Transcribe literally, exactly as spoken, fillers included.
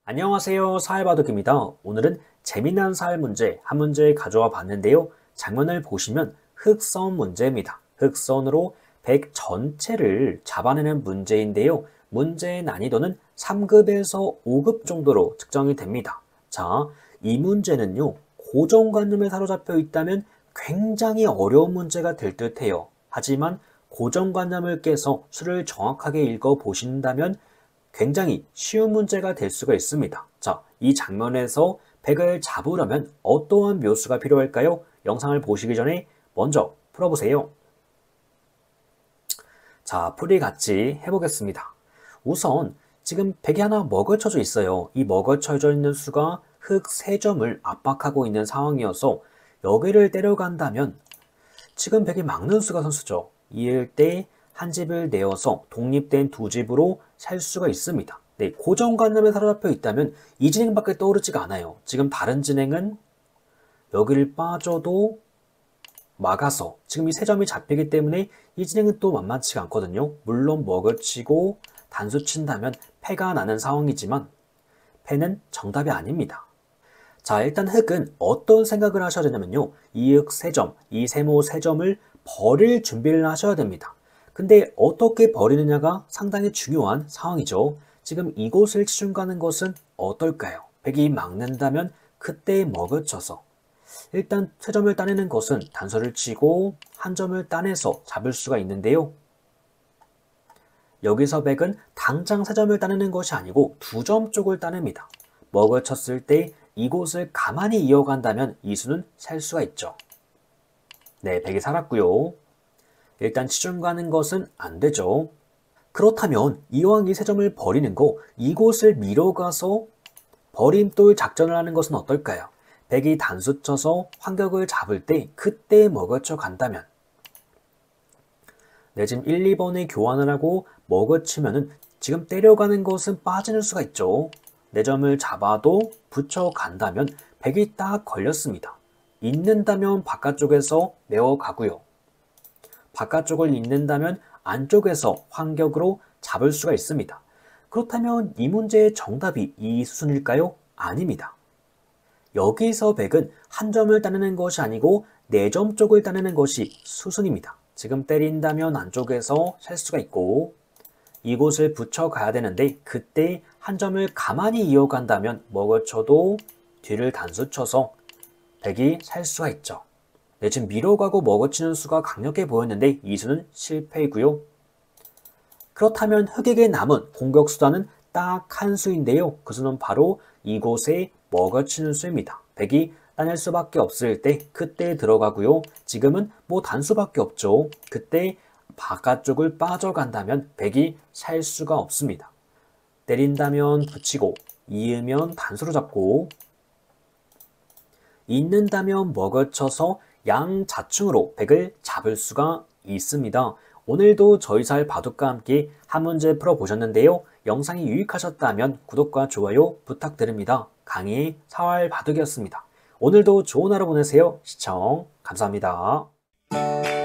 안녕하세요. 사회바둑입니다. 오늘은 재미난 사회 문제 한 문제 가져와 봤는데요. 장면을 보시면 흑선 문제입니다. 흑선으로 백 전체를 잡아내는 문제인데요. 문제의 난이도는 삼 급에서 오 급 정도로 측정이 됩니다. 자, 이 문제는요. 고정관념에 사로잡혀 있다면 굉장히 어려운 문제가 될 듯해요. 하지만 고정관념을 깨서 수를 정확하게 읽어 보신다면 굉장히 쉬운 문제가 될 수가 있습니다. 자, 이 장면에서 백을 잡으려면 어떠한 묘수가 필요할까요? 영상을 보시기 전에 먼저 풀어보세요. 자, 풀이 같이 해보겠습니다. 우선 지금 백이 하나 먹어쳐져 있어요. 이 먹어쳐져 있는 수가 흑 세 점을 압박하고 있는 상황이어서 여기를 때려간다면 지금 백이 막는 수가 선수죠. 이을 때 한 집을 내어서 독립된 두 집으로 살 수가 있습니다. 네, 고정관념에 사로잡혀 있다면 이 진행밖에 떠오르지가 않아요. 지금 다른 진행은 여기를 빠져도 막아서 지금 이 세 점이 잡히기 때문에 이 진행은 또 만만치가 않거든요. 물론 먹어치고 단수 친다면 패가 나는 상황이지만 패는 정답이 아닙니다. 자, 일단 흑은 어떤 생각을 하셔야 되냐면요. 이 흑 세 점, 이 세모 세 점을 버릴 준비를 하셔야 됩니다. 근데 어떻게 버리느냐가 상당히 중요한 상황이죠. 지금 이곳을 치중 가는 것은 어떨까요? 백이 막는다면 그때 먹어쳐서 일단 세 점을 따내는 것은 단서를 치고 한 점을 따내서 잡을 수가 있는데요. 여기서 백은 당장 세 점을 따내는 것이 아니고 두 점 쪽을 따냅니다. 먹어쳤을 때 이곳을 가만히 이어간다면 이 수는 살 수가 있죠. 네, 백이 살았고요. 일단 치중 가는 것은 안 되죠. 그렇다면 이왕 이 세 점을 버리는 거 이곳을 밀어가서 버림돌 작전을 하는 것은 어떨까요? 백이 단수 쳐서 환격을 잡을 때 그때 먹어쳐 간다면 네, 지금 일, 이 번에 교환을 하고 먹어치면은 지금 때려가는 것은 빠지는 수가 있죠. 네 점을 잡아도 붙여 간다면 백이 딱 걸렸습니다. 잇는다면 바깥쪽에서 메어가고요. 바깥쪽을 잇는다면 안쪽에서 환격으로 잡을 수가 있습니다. 그렇다면 이 문제의 정답이 이 수순일까요? 아닙니다. 여기서 백은 한 점을 따내는 것이 아니고 네 점 쪽을 따내는 것이 수순입니다. 지금 때린다면 안쪽에서 살 수가 있고 이곳을 붙여가야 되는데 그때 한 점을 가만히 이어간다면 먹어쳐도 뒤를 단수 쳐서 백이 살 수가 있죠. 네, 지금 밀어가고 먹어치는 수가 강력해 보였는데 이 수는 실패이고요. 그렇다면 흑에게 남은 공격 수단은 딱 한 수인데요. 그 수는 바로 이곳에 먹어치는 수입니다. 백이 따낼 수밖에 없을 때 그때 들어가고요. 지금은 뭐 단수밖에 없죠. 그때 바깥쪽을 빠져간다면 백이 살 수가 없습니다. 때린다면 붙이고 이으면 단수로 잡고 잇는다면 먹어쳐서 양자충으로 백을 잡을 수가 있습니다. 오늘도 저희 사회 바둑과 함께 한 문제 풀어보셨는데요. 영상이 유익하셨다면 구독과 좋아요 부탁드립니다. 강의 사활바둑이었습니다. 오늘도 좋은 하루 보내세요. 시청 감사합니다.